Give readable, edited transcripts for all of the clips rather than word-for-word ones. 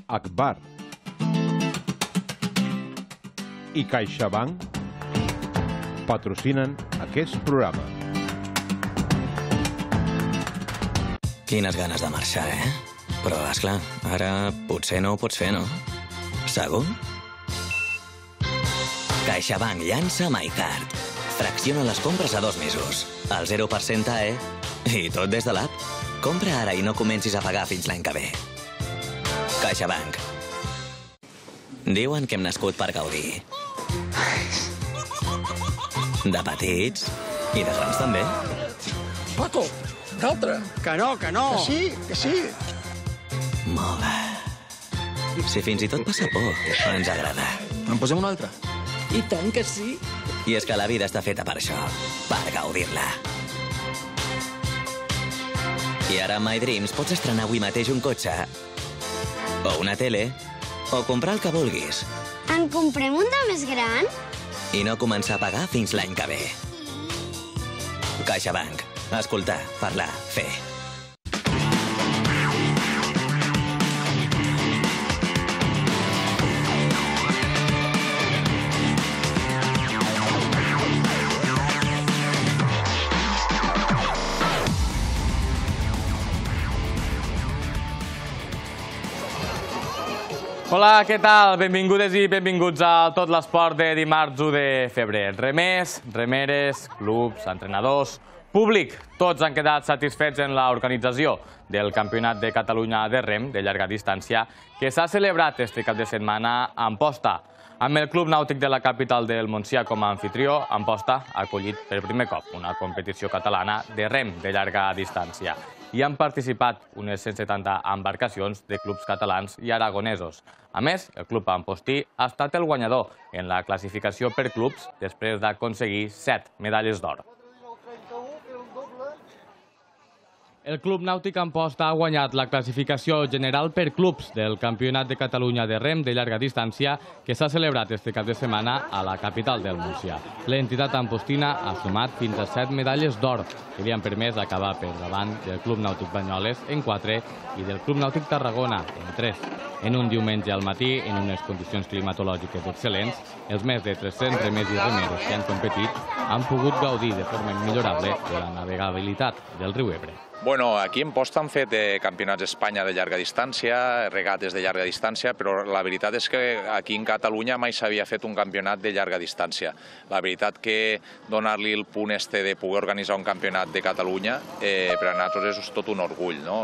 Akbar i CaixaBank patrocinen aquest programa. Quines ganes de marxar, eh? Però, esclar, ara potser no ho pots fer, no? Segur? CaixaBank llança MyCard. Fracciona les compres a 2 mesos. El 0% AE. I tot des de l'app. Compra ara i no comencis a pagar fins l'any que ve. CaixaBank. Diuen que hem nascut per gaudir. De petits i de grans també. Paco, un altre. Que no, que no. Que sí. Molt bé. Si fins i tot passa por, ens agrada. En posem un altre? I tant que sí. I és que la vida està feta per això, per gaudir-la. I ara amb MyDreams pots estrenar avui mateix un cotxe, o una tele, o comprar el que vulguis. En comprem un de més gran? I no començar a pagar fins l'any que ve. CaixaBank. Escoltar, parlar, fer. Hola, què tal? Benvingudes i benvinguts a tot l'esport de dimarts 1 de febrer. Remers, remeres, clubs, entrenadors, públic, tots han quedat satisfets en l'organització del Campionat de Catalunya de rem de llarga distància que s'ha celebrat este cap de setmana a Amposta. Amb el Club Nàutic de la capital del Montsià com a anfitrió, Amposta ha acollit per primer cop una competició catalana de rem de llarga distància. Hi han participat unes 170 embarcacions de clubs catalans i aragonesos. A més, el club ampostí ha estat el guanyador en la classificació per clubs després d'aconseguir 7 medalles d'or. El Club Nàutic Amposta ha guanyat la classificació general per clubs del Campionat de Catalunya de rem de llarga distància que s'ha celebrat este cap de setmana a la capital del Montsià. L'entitat ampostina ha sumat fins a 7 medalles d'or que li han permès acabar per davant del Club Nàutic Banyoles en 4 i del Club Nàutic Tarragona en 3. En un diumenge al matí, en unes condicions climatològiques excel·lents, els més de 300 remers i remeres que han competit han pogut gaudir de forma millorable de la navegabilitat del riu Ebre. Bueno, aquí a Amposta han fet campionats d'Espanya de llarga distància, regates de llarga distància, però la veritat és que aquí en Catalunya mai s'havia fet un campionat de llarga distància. La veritat que donar-li el punt este de poder organitzar un campionat de Catalunya per a nosaltres és tot un orgull, no?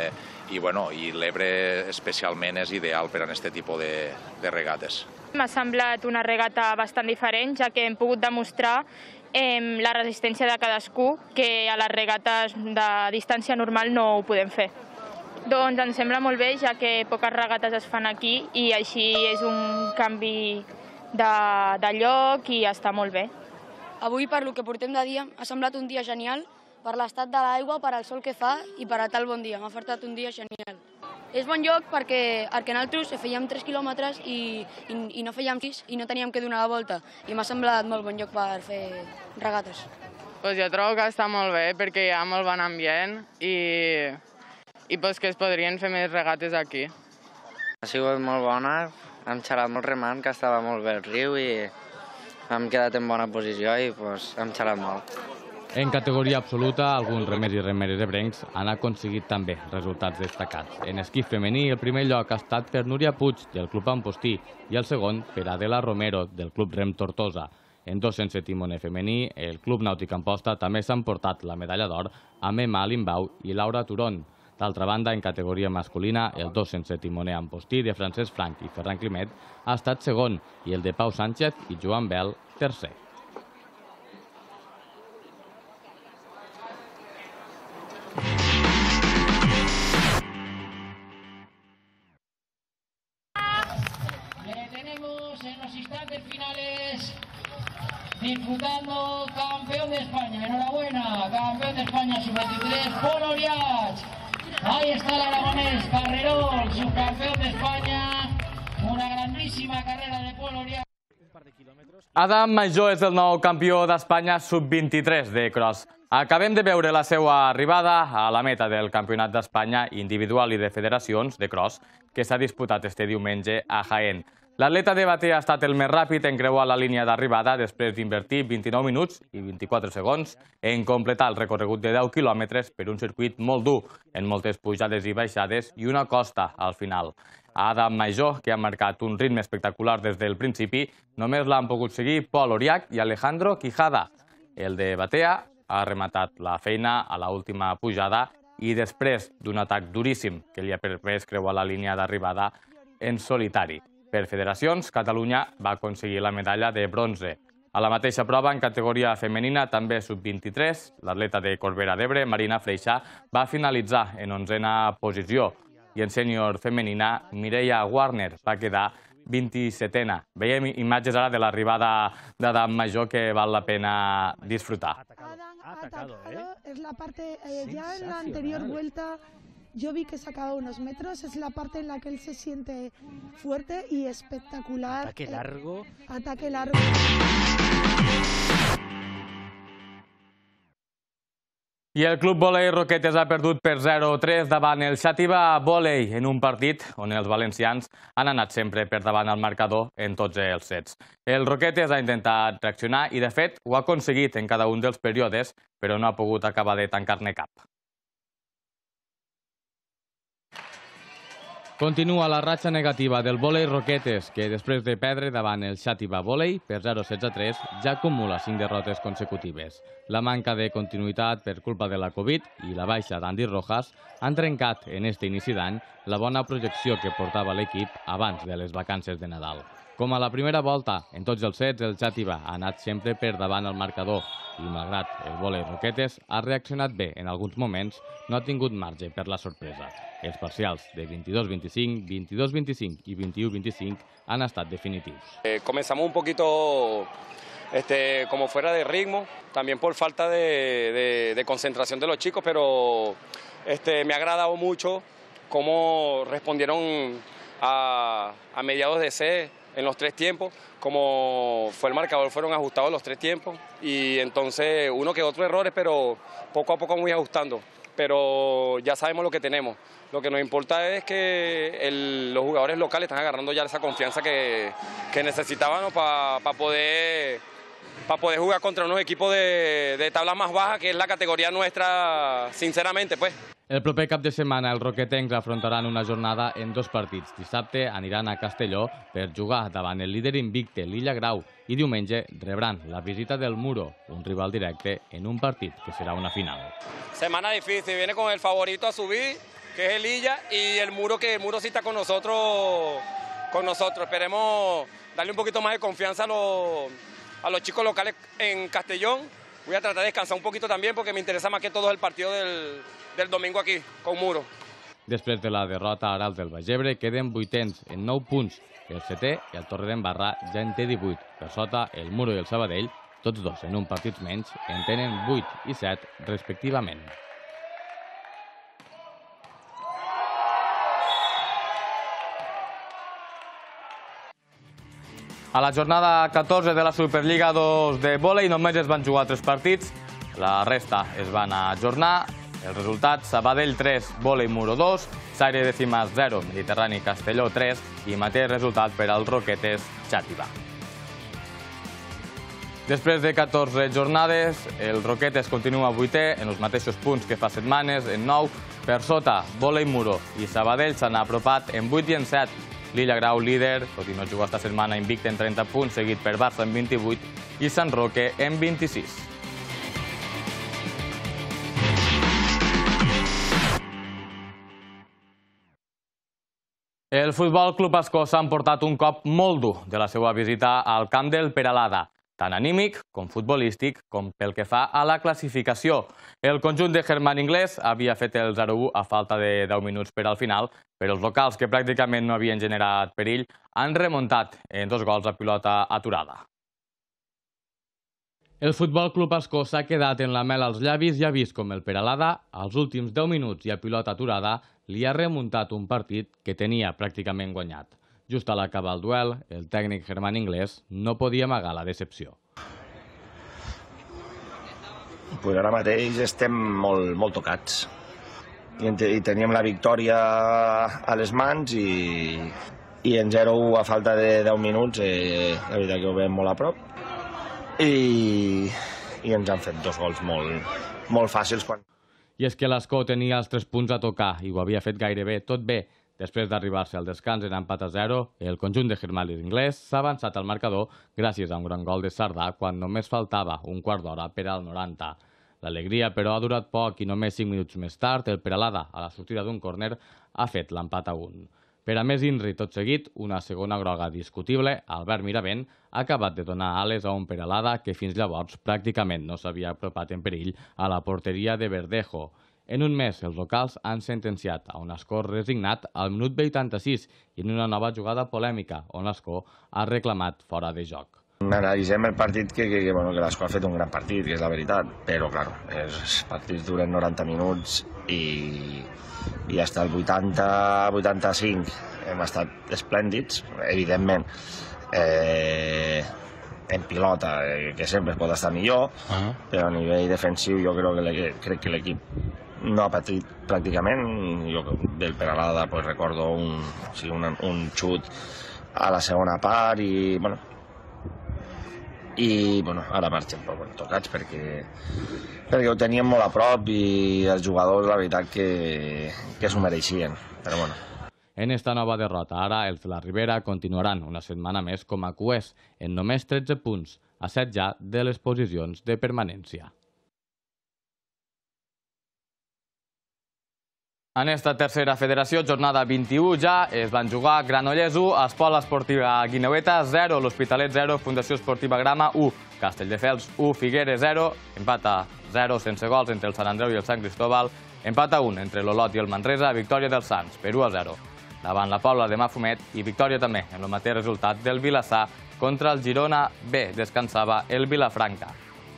I l'Ebre especialment és ideal per a aquest tipus de regates. M'ha semblat una regata bastant diferent, ja que hem pogut demostrar la resistència de cadascú, que a les regates de distància normal no ho podem fer. Doncs ens sembla molt bé, ja que poques regates es fan aquí i així és un canvi de lloc i està molt bé. Avui, per lo que portem de dia, ha semblat un dia genial per l'estat de l'aigua, per al sol que fa i per a tal bon dia. M'ha faltat un dia genial. És bon lloc perquè nosaltres fèiem 3 quilòmetres i no fèiem 6 i no teníem que donar la volta. I m'ha semblat molt bon lloc per fer regates. Jo trobo que està molt bé perquè hi ha molt bon ambient i que es podrien fer més regates aquí. Ha sigut molt bona, hem xerrat molt remant, que estava molt bé el riu i hem quedat en bona posició i hem xerrat molt. En categoria absoluta, alguns remers i remeres ebrencs han aconseguit també resultats destacats. En esquí femení, el primer lloc ha estat per Núria Puig, del Club Ampostí, i el segon per Adela Romero, del Club Rem Tortosa. En 200 timoner femení, el Club Nàutic Amposta també s'ha emportat la medalla d'or amb Emma Limbau i Laura Turón. D'altra banda, en categoria masculina, el 200 timoner ampostí de Francesc Frank i Ferran Climet ha estat segon i el de Pau Sánchez i Joan Bel, tercer. En los instantes finales, disfrutando campeón de España. Enhorabuena, campeón de España sub-23, Pol Oriach. Ahí está el aragonés, Carrerol, subcampeón de España. Una grandísima carrera de Pol Oriach. Adam Majó és el nou campió d'Espanya sub-23 de cross. Acabem de veure la seva arribada a la meta del Campionat d'Espanya individual i de federacions de cross que s'ha disputat este diumenge a Jaén. L'atleta de Batea ha estat el més ràpid en creuar la línia d'arribada després d'invertir 29 minuts i 24 segons en completar el recorregut de 10 quilòmetres per un circuit molt dur, en moltes pujades i baixades i una costa al final. Adam Majó, que ha marcat un ritme espectacular des del principi, només l'han pogut seguir Pol Oriach i Alejandro Quijada. El de Batea ha rematat la feina a l'última pujada i després d'un atac duríssim que li ha permès creuar la línia d'arribada en solitari. Per federacions, Catalunya va aconseguir la medalla de bronze. A la mateixa prova, en categoria femenina, també sub-23, l'atleta de Corbera d'Ebre, Marina Freixa, va finalitzar en 11a posició. I en sènior femenina, Mireia Warner va quedar 27a. Veiem imatges ara de l'arribada d'Adam Majó que val la pena disfrutar. Ha atacado, es la parte, ya en la anterior vuelta yo vi que sacaba unos metros, es la parte en la que él se siente fuerte y espectacular. Ataque largo. Ataque largo. I el Club Vòlei Roquetes ha perdut per 0-3 davant el Xàtiva Vòlei en un partit on els valencians han anat sempre per davant el marcador en tots els sets. El Roquetes ha intentat reaccionar i, de fet, ho ha aconseguit en cada un dels períodes, però no ha pogut acabar de tancar-ne cap. Continua la ratxa negativa del Vòlei Roquetes, que després de perdre davant el Xàtiva Vòlei per 0-16-3 ja acumula 5 derrotes consecutives. La manca de continuïtat per culpa de la Covid i la baixa d'Andy Rojas han trencat en este inici d'any la bona projecció que portava l'equip abans de les vacances de Nadal. Com a la primera volta, en tots els sets, el Xàtiva ha anat sempre per davant el marcador i, malgrat el Vòlei Roquetes ha reaccionat bé en alguns moments, no ha tingut marge per la sorpresa. Els parcials de 22-25, 22-25 y 21-25 han estat definitius. Comenzamos un poquito como fuera de ritmo, también por falta de concentración de los chicos, pero me ha agradado mucho cómo respondieron a mediados de set en los 3 tiempos, como fue el marcador, fueron ajustados los 3 tiempos y entonces uno que otro errores, pero poco a poco muy ajustando. Pero ya sabemos lo que tenemos. Lo que nos importa es que los jugadores locales están agarrando ya esa confianza que necesitábamos para poder jugar contra unos equipos de tabla más baja, que es la categoría nuestra, sinceramente, pues. El proper cap de setmana els roquetencs afrontaran una jornada en 2 partits. Dissabte aniran a Castelló per jugar davant el líder invicte, l'Illa Grau, i diumenge rebran la visita del Muro, un rival directe, en un partit que serà una final. Semana difícil, viene con el favorito a subir, que es el Illa, y el Muro, que el Muro sí está con nosotros. Esperemos darle un poquito más de confianza a los chicos locales en Castellón. Voy a tratar de descansar un poquito también porque me interesa más que todo el partido del domingo aquí, con Muro. Després de la derrota ara els del Baix Ebre queden 8ens en 9 punts. El setè, el Torredembarra, ja en té 18. Per sota, el Muro i el Sabadell, tots dos en un partit menys, en tenen 8 i 7 respectivament. A la jornada 14 de la Superliga 2 de vòlei només es van jugar 3 partits, la resta es van ajornar. El resultat, Sabadell 3, Vòlei Muro 2, Saire Decimas 0, Mediterrani Castelló 3 i mateix resultat per als Roquetes Xàtiva. Després de 14 jornades, el Roquetes continua 8è en els mateixos punts que fa setmanes, en 9. Per sota, Vòlei Muro i Sabadell s'han apropat en 8 i en 7. L'Illa Grau, líder, tot i no jugar esta setmana, invicte en 30 punts, seguit per Barça en 28 i Sant Roque en 26. El Futbol Club Ascó s'ha emportat un cop molt dur de la seva visita al camp del Peralada, tant anímic com futbolístic com pel que fa a la classificació. El conjunt de Germán Inglés havia fet el 0-1 a falta de 10 minuts per al final, però els locals, que pràcticament no havien generat perill, han remuntat en 2 gols a pilota aturada. El Futbol Club Ascó s'ha quedat en la mel als llavis i ha vist com el Peralada, als últims 10 minuts i a pilota aturada, li ha remuntat un partit que tenia pràcticament guanyat. Just a l'acabar el duel, el tècnic Germán Inglés no podia amagar la decepció. Pues ara mateix estem molt tocats. I teníem la victòria a les mans i en 0-1 a falta de 10 minuts, la veritat que ho veiem molt a prop. I ens han fet 2 gols molt fàcils. I és que l'Escó tenia els 3 punts a tocar i ho havia fet gairebé tot bé. Després d'arribar-se al descans en empat a 0, el conjunt de Germán Inglés s'ha avançat al marcador gràcies a un gran gol de Sardà quan només faltava un quart d'hora per al 90. L'alegria, però, ha durat poc i només 5 minuts més tard el Peralada, a la sortida d'un córner, ha fet l'empat a 1. Per a més inri, tot seguit, una segona groga discutible, Albert Miravent ha acabat de donar ales a un Peralada que fins llavors pràcticament no s'havia apropat en perill a la porteria de Verdejo. En un mes, els locals han sentenciat a un Escó resignat al minut 86 i en una nova jugada polèmica, on l'Escó ha reclamat fora de joc. Analitzem el partit que l'Escó ha fet un gran partit, que és la veritat, però, clar, els partits duren 90 minuts i fins al 80-85 hem estat esplèndids, evidentment. En pilota, que sempre es pot estar millor, però a nivell defensiu jo crec que l'equip no ha patit pràcticament. Jo del Peralada recordo un xut a la segona part i ara marxem tocats perquè ho teníem molt a prop i els jugadors la veritat que s'ho mereixien, però bueno. En esta nova derrota, ara els de la Ribera continuaran una setmana més com a cuers en només 13 punts, a 7 ja de les posicions de permanència. En esta tercera federació, jornada 21 ja, es van jugar Granollers 1, Escola Esportiva Guineueta 0, l'Hospitalet 0, Fundació Esportiva Grama 1, Castelldefels 1, Figueres 0, empat a 0 sense gols entre el Sant Andreu i el Sant Cristóbal, empat a 1 entre l'Olot i el Manresa, victòria dels Sants per 1-0 davant la Pobla de Mafumet i victòria també en el mateix resultat del Vilassar contra el Girona B, descansava el Vilafranca.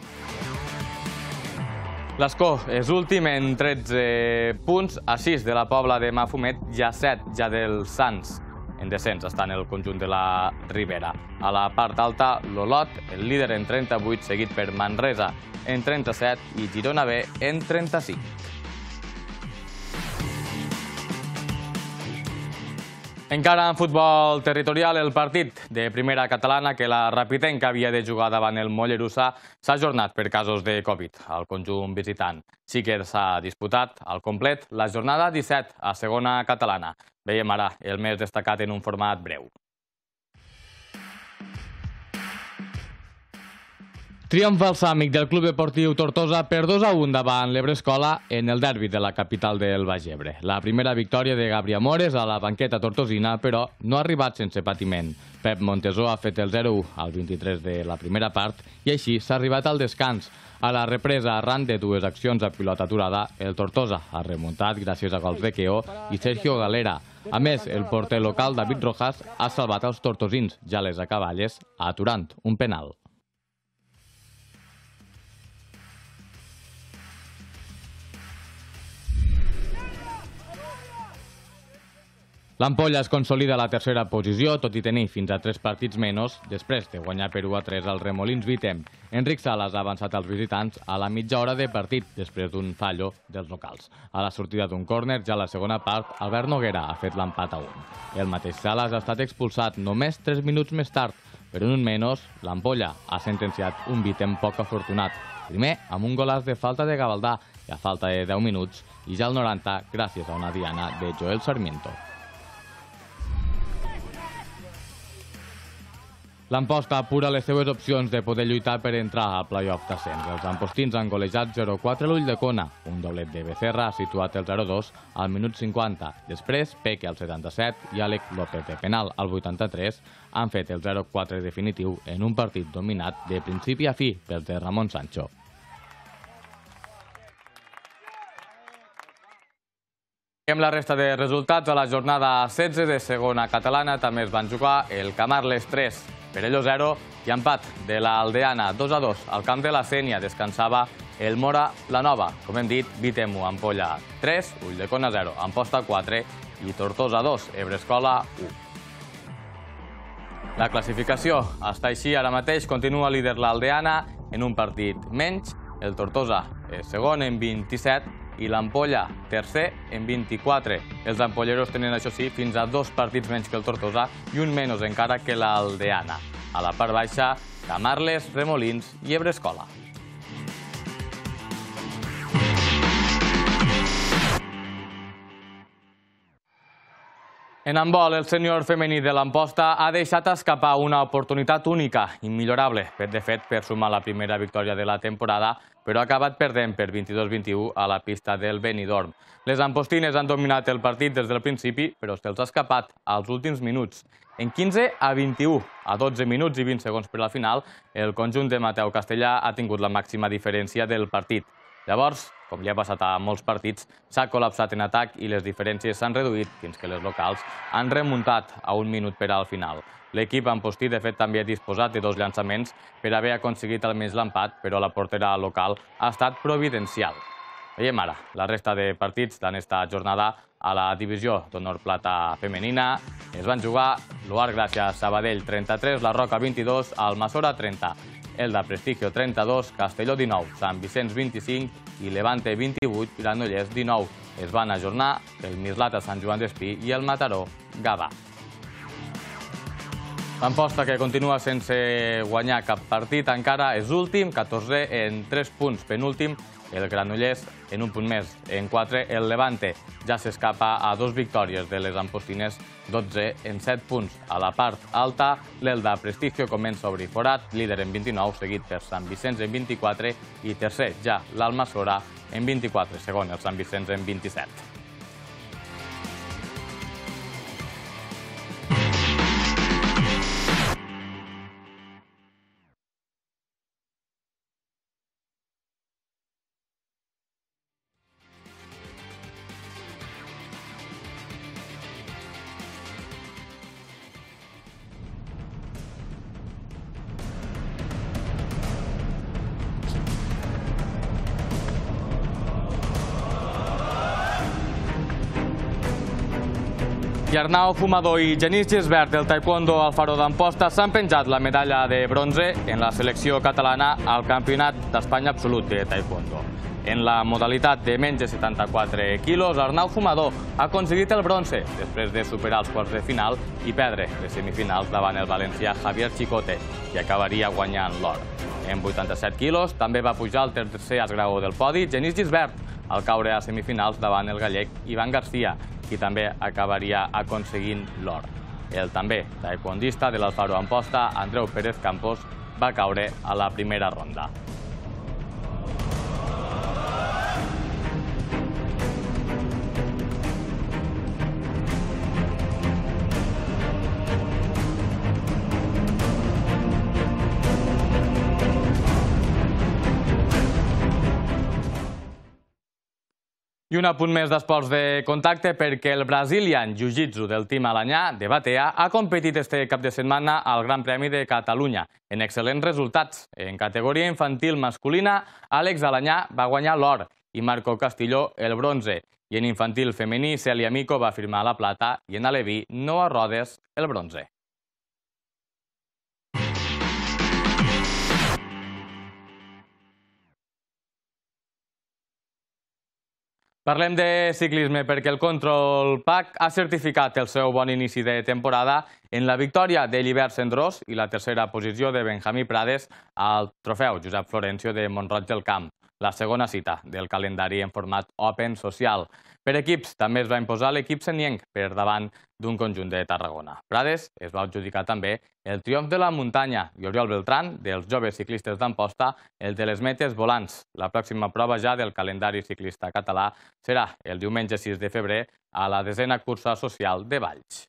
L'Escó és últim en 13 punts, a 6 de la Pobla de Mafumet i a 7 ja dels Sants. En descens estan el conjunt de la Ribera. A la part alta, l'Olot, el líder en 38, seguit per Manresa en 37 i Girona B en 35. Encara en futbol territorial, el partit de primera catalana que la Rapitenca havia de jugar davant el Mollerussa s'ha ajornat per casos de Covid al conjunt visitant. Sí que s'ha disputat al complet la jornada 17 a segona catalana. Veiem ara el més destacat en un format breu. Triomf balsàmic del Club Deportiu Tortosa per 2-1 davant l'Ebrescola en el derbi de la capital del Baix Ebre. La primera victòria de Gabri Amores a la banqueta tortosina, però no ha arribat sense patiment. Pep Montesó ha fet el 0-1 al 23 de la primera part i així s'ha arribat al descans. A la represa, arran de 2 accions a pilota aturada, el Tortosa ha remuntat gràcies a gols de Queó i Sergio Galera. A més, el porter local David Rojas ha salvat els tortosins, ja les acaballes, aturant un penal. L'Ampolla es consolida a la tercera posició, tot i tenir fins a 3 partits menys, després de guanyar per 1-3 al Remolins Vitem. Enric Salas ha avançat als visitants a la mitja hora de partit, després d'un fallo dels locals. A la sortida d'un córner, ja a la segona part, Albert Noguera ha fet l'empat a 1. El mateix Salas ha estat expulsat només 3 minuts més tard. Per un menys, l'Ampolla ha sentenciat un Vitem poc afortunat. Primer, amb un golaç de falta de Gavaldà, i a falta de 10 minuts, i ja al 90, gràcies a una diana de Joel Sarmiento. L'Amposta apura les seves opcions de poder lluitar per entrar al play-off d'ascens. Els ampostins han golejat 0-4 l'Ulldecona. Un doblet de Becerra ha situat el 0-2 al minut 50. Després, Peque al 77 i Àlex López de penal al 83 han fet el 0-4 definitiu en un partit dominat de principi a fi pels de Ramon Sancho. Amb la resta de resultats, a la jornada 16 de segona catalana també es van jugar el Camarles 3, Perelló 0 i empat de l'Aldeana 2-2. Al camp de la Sénia descansava el Mora la Nova. Com hem dit, Vitem 1, Ampolla 3, Ulldecona 0, Amposta 4 i Tortosa 2, Ebrescola 1. la classificació està així. Ara mateix continua líder l'Aldeana en un partit menys, el Tortosa és segon en 27 i l'Ampolla tercer en 24. Els ampolleros tenen, això sí, fins a 2 partits menys que el Tortosa i un menys encara que l'Aldeana. A la part baixa, Camarles, Remolins i Ebrescola. En handbol, el sènior femení de l'Amposta ha deixat escapar una oportunitat única, immillorable, de fet, per sumar la primera victòria de la temporada, però ha acabat perdent per 22-21 a la pista del Benidorm. Les ampostines han dominat el partit des del principi, però se'ls ha escapat als últims minuts. En 15-21, a 12 minuts i 20 segons per al final, el conjunt de Mateu Castellà ha tingut la màxima diferència del partit. Llavors, com ja ha passat a molts partits, s'ha col·lapsat en atac i les diferències s'han reduït fins que les locals han remuntat a 1 minut per al final. L'equip ampostí, de fet, també ha disposat de 2 llançaments per haver aconseguit almenys l'empat, però la portera local ha estat providencial. Veiem ara la resta de partits d'esta jornada a la divisió d'honor plata femenina. Es van jugar l'Oar Gràcia Sabadell 33, la Roca 22, Almassora 30. Elda Prestigio 32, Castelló 19, Sant Vicenç 25 i Levante 28, Granollers 19. Es van ajornar el Mislata Sant Joan d'Espí i el Mataró Gavà. L'Amposta, que continua sense guanyar cap partit encara, és últim, 14 en 3 punts, penúltim. El Granollers en un punt més, en 4. El Levante ja s'escapa a 2 victòries de les ampostines, 12 en 7 punts. A la part alta, l'Elda Prestigio comença a obrir forat, líder en 29, seguit per Sant Vicenç en 24 i tercer ja l'Almassora en 24, segon el Sant Vicenç en 27. I Arnau Fumador i Genís Gisbert del taekwondo al Faro d'Amposta s'han penjat la medalla de bronze en la selecció catalana al Campionat d'Espanya Absolut de taekwondo. En la modalitat de menys de 74 quilos, Arnau Fumador ha aconseguit el bronze després de superar els quarts de final i perdre les semifinals davant el valencià Javier Chicote, que acabaria guanyant l'or. En 87 quilos també va pujar al tercer esgraó del podi Genís Gisbert, al caure a semifinals davant el gallec Ivan García, qui també acabaria aconseguint l'or. El també taekwondista de l'Alfaro Amposta, Andreu Pérez Campos, va caure a la primera ronda. I un apunt més d'esports de contacte perquè el Brazilian Jiu-Jitsu del Team Alanyà de Batea ha competit este cap de setmana al Gran Premi de Catalunya en excel·lents resultats. En categoria infantil masculina, Àlex Alanyà va guanyar l'or i Marco Castillo el bronze. I en infantil femení, Cèlia Mico va firmar la plata i en aleví, Noa Rodes, el bronze. Parlem de ciclisme perquè el Control PAC ha certificat el seu bon inici de temporada en la victòria de Llibert Cendrós i la tercera posició de Benjamí Prades al trofeu Josep Florencio de Mont-roig del Camp, la segona cita del calendari en format Open social. Per equips també es va imposar l'equip senienc per davant d'un conjunt de Tarragona. Prades es va adjudicar també el triomf de la muntanya i Oriol Beltrán, dels joves ciclistes d'Amposta, el de les metes volants. La pròxima prova ja del calendari ciclista català serà el diumenge 6 de febrer a la 10a cursa social de Valls.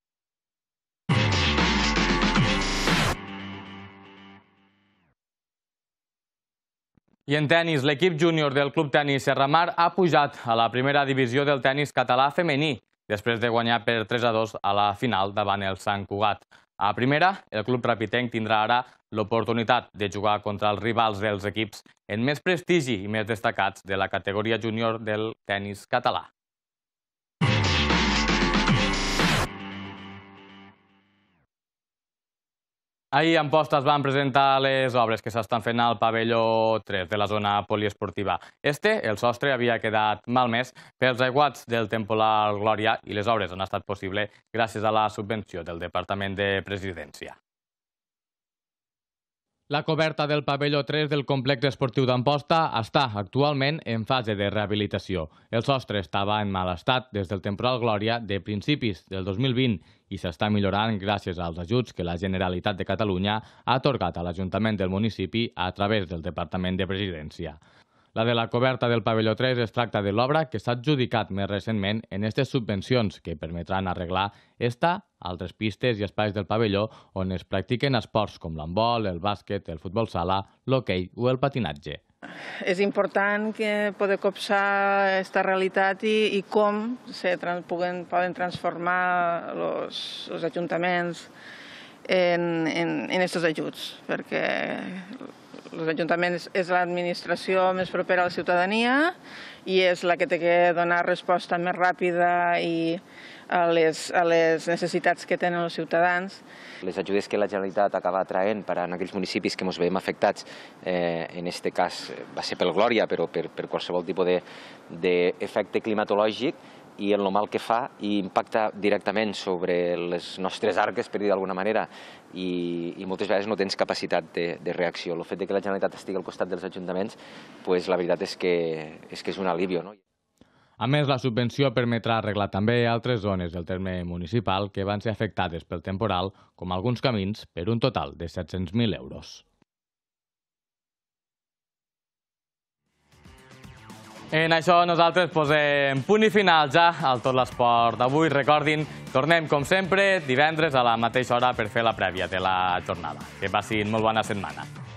I en tennis, l'equip júnior del Club Tenis Serramar ha pujat a la primera divisió del tenis català femení, després de guanyar per 3-2 a la final davant el Sant Cugat. A primera, el club rapitenc tindrà ara l'oportunitat de jugar contra els rivals dels equips en més prestigi i més destacats de la categoria júnior del tenis català. Ahir a Amposta es van presentar les obres que s'estan fent al pavelló 3 de la zona poliesportiva. El sostre havia quedat malmès pels aiguats del temporal Glòria i les obres han estat possibles gràcies a la subvenció del Departament de Presidència. La coberta del pavelló 3 del complex esportiu d'Amposta està actualment en fase de rehabilitació. El sostre estava en mal estat des del temporal Glòria de principis del 2020 i s'està millorant gràcies als ajuts que la Generalitat de Catalunya ha atorgat a l'Ajuntament del municipi a través del Departament de Presidència. La de la coberta del pavelló 3 es tracta de l'obra que s'ha adjudicat més recentment en aquestes subvencions que permetran arreglar altres pistes i espais del pavelló on es practiquen esports com l'handbol, el bàsquet, el futbol sala, l'hoquei o el patinatge. És important poder copsar aquesta realitat i com poden transformar els ajuntaments en aquests ajuts, perquè els ajuntaments és l'administració més propera a la ciutadania i és la que té que donar resposta més ràpida a les necessitats que tenen els ciutadans. Les ajudes que la Generalitat acaba traient per a aquells municipis que ens veiem afectats, en aquest cas va ser pel Glòria, però per qualsevol tipus d'efecte climatològic, i el mal que fa i impacta directament sobre les nostres arques, per dir d'alguna manera, i moltes vegades no tens capacitat de reacció. El fet que la Generalitat estigui al costat dels ajuntaments, la veritat és que és un alivio. A més, la subvenció permetrà arreglar també altres zones del terme municipal que van ser afectades pel temporal, com alguns camins, per un total de 700.000 euros. En això nosaltres posem punt i final ja al Tot l'Esport d'avui. Recordin, tornem com sempre divendres a la mateixa hora per fer la prèvia de la jornada. Que passin molt bona setmana.